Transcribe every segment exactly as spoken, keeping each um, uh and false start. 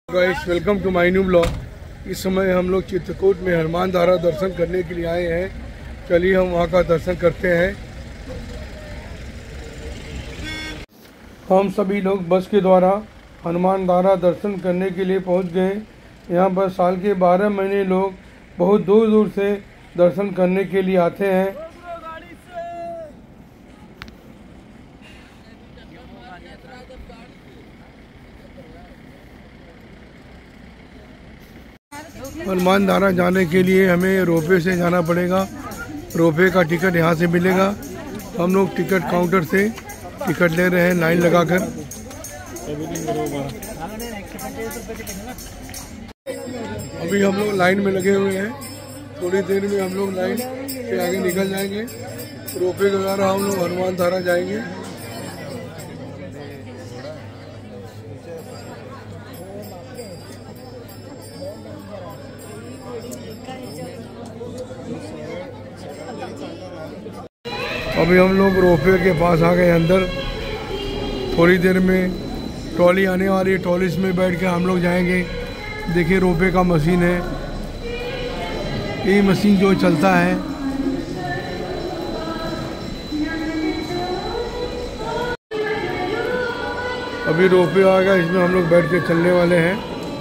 Guys, welcome to my new blog. इस समय हम लोग चित्रकूट में हनुमान धारा दर्शन करने के लिए आए हैं। चलिए हम वहां का दर्शन करते हैं। हम सभी लोग बस के द्वारा हनुमान धारा दर्शन करने के लिए पहुंच गए। यहां पर साल के बारह महीने लोग बहुत दूर दूर से दर्शन करने के लिए आते हैं। हनुमान धारा जाने के लिए हमें रोपवे से जाना पड़ेगा। रोपवे का टिकट यहाँ से मिलेगा। हम लोग टिकट काउंटर से टिकट ले रहे हैं लाइन लगाकर। अभी हम लोग लाइन में लगे हुए हैं। थोड़ी देर में हम लोग लाइन से आगे निकल जाएंगे। रोपवे के द्वारा हम लोग हनुमान धारा जाएंगे। अभी हम लोग रोपवे के पास आ गए अंदर। थोड़ी देर में ट्रॉली आने वाली है। ट्रॉली में बैठ के हम लोग जाएंगे। देखिए रोपवे का मशीन है। ये मशीन जो चलता है अभी रोपवे आएगा, इसमें हम लोग बैठ के चलने वाले हैं।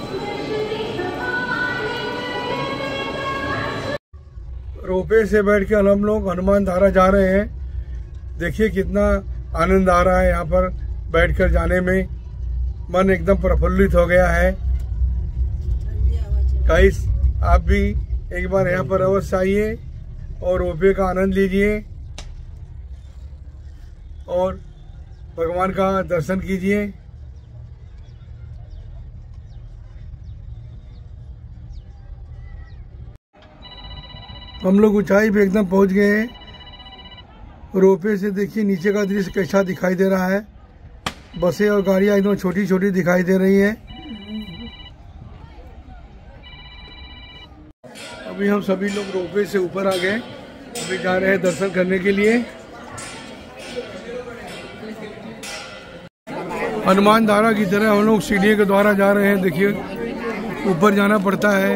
रोपवे से बैठ के हम लोग हनुमान धारा जा रहे हैं। देखिए कितना आनंद आ रहा है यहाँ पर बैठकर जाने में। मन एकदम प्रफुल्लित हो गया है। गाइस, आप भी एक बार यहाँ पर अवश्य आइए और रोपवे का आनंद लीजिए और भगवान का दर्शन कीजिए। हम लोग ऊंचाई पे एकदम पहुंच गए हैं। रोपवे से देखिए नीचे का दृश्य कैसा दिखाई दे रहा है। बसें और गाड़ियां एकदम छोटी छोटी दिखाई दे रही हैं। अभी हम सभी लोग रोपवे से ऊपर आ गए। अभी जा रहे हैं दर्शन करने के लिए। हनुमान धारा की तरह हम लोग सीढ़ियों के द्वारा जा रहे हैं। देखिए ऊपर जाना पड़ता है।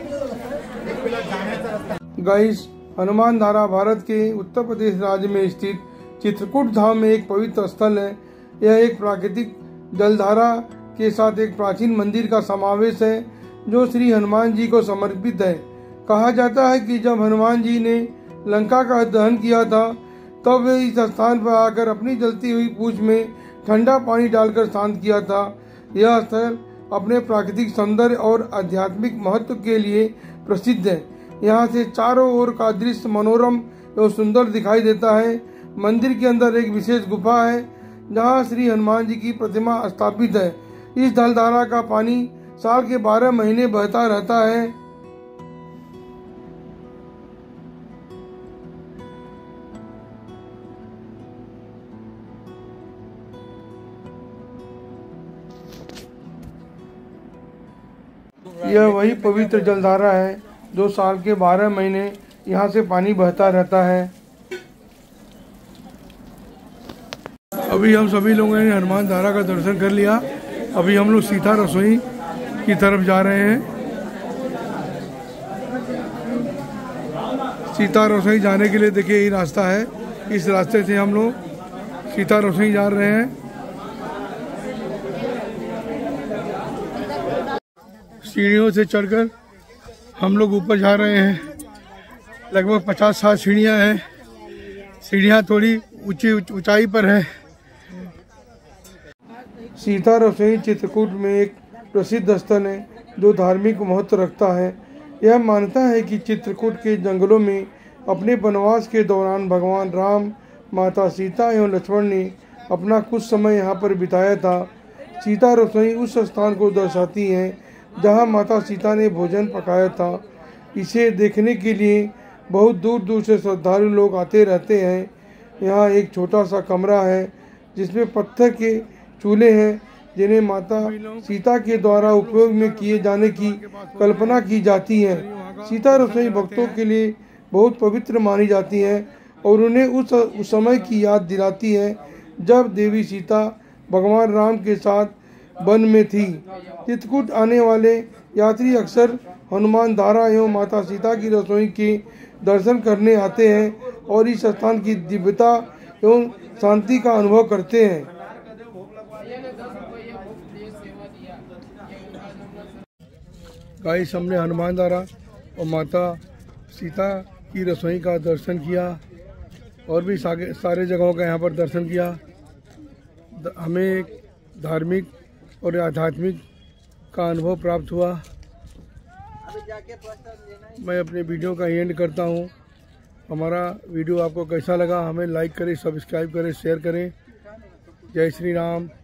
गाइस, हनुमान धारा भारत के उत्तर प्रदेश राज्य में स्थित चित्रकूट धाम में एक पवित्र स्थल है। यह एक प्राकृतिक जलधारा के साथ एक प्राचीन मंदिर का समावेश है जो श्री हनुमान जी को समर्पित है। कहा जाता है कि जब हनुमान जी ने लंका का दहन किया था तब वे इस स्थान पर आकर अपनी जलती हुई पूंछ में ठंडा पानी डालकर शांत किया था। यह स्थल अपने प्राकृतिक सौंदर्य और आध्यात्मिक महत्व के लिए प्रसिद्ध है। यहाँ से चारों ओर का दृश्य मनोरम एवं सुंदर दिखाई देता है। मंदिर के अंदर एक विशेष गुफा है जहाँ श्री हनुमान जी की प्रतिमा स्थापित है। इस जलधारा का पानी साल के बारह महीने बहता रहता है। यह वही पवित्र जलधारा है जो साल के बारह महीने यहाँ से पानी बहता रहता है। अभी हम सभी लोगों ने हनुमान धारा का दर्शन कर लिया। अभी हम लोग सीता रसोई की तरफ जा रहे हैं। सीता रसोई जाने के लिए देखिए ये रास्ता है। इस रास्ते से हम लोग सीता रसोई जा रहे हैं। सीढ़ियों से चढ़कर हम लोग ऊपर जा रहे हैं। लगभग पचास साठ सीढ़ियाँ हैं। सीढ़ियाँ थोड़ी ऊंची ऊंचाई पर है। सीता रसोई चित्रकूट में एक प्रसिद्ध स्थल है जो धार्मिक महत्व रखता है। यह मानता है कि चित्रकूट के जंगलों में अपने वनवास के दौरान भगवान राम, माता सीता एवं लक्ष्मण ने अपना कुछ समय यहाँ पर बिताया था। सीता रसोई उस स्थान को दर्शाती है जहाँ माता सीता ने भोजन पकाया था। इसे देखने के लिए बहुत दूर दूर से श्रद्धालु लोग आते रहते हैं। यहाँ एक छोटा सा कमरा है जिसमें पत्थर के चूल्हे हैं जिन्हें माता सीता के द्वारा उपयोग में किए जाने की कल्पना की जाती है। सीता रसोई भक्तों के लिए बहुत पवित्र मानी जाती है और उन्हें उस, उस समय की याद दिलाती है जब देवी सीता भगवान राम के साथ वन में थी। चित्रकूट आने वाले यात्री अक्सर हनुमान धारा एवं माता सीता की रसोई के दर्शन करने आते हैं और इस स्थान की दिव्यता एवं शांति का अनुभव करते हैं। गाइस, हमने हनुमान धारा और माता सीता की रसोई का दर्शन किया और भी सारे जगहों का यहाँ पर दर्शन किया। हमें एक धार्मिक और आध्यात्मिक का अनुभव प्राप्त हुआ। मैं अपने वीडियो का एंड करता हूँ। हमारा वीडियो आपको कैसा लगा हमें लाइक करें, सब्सक्राइब करें, शेयर करें। जय श्री राम।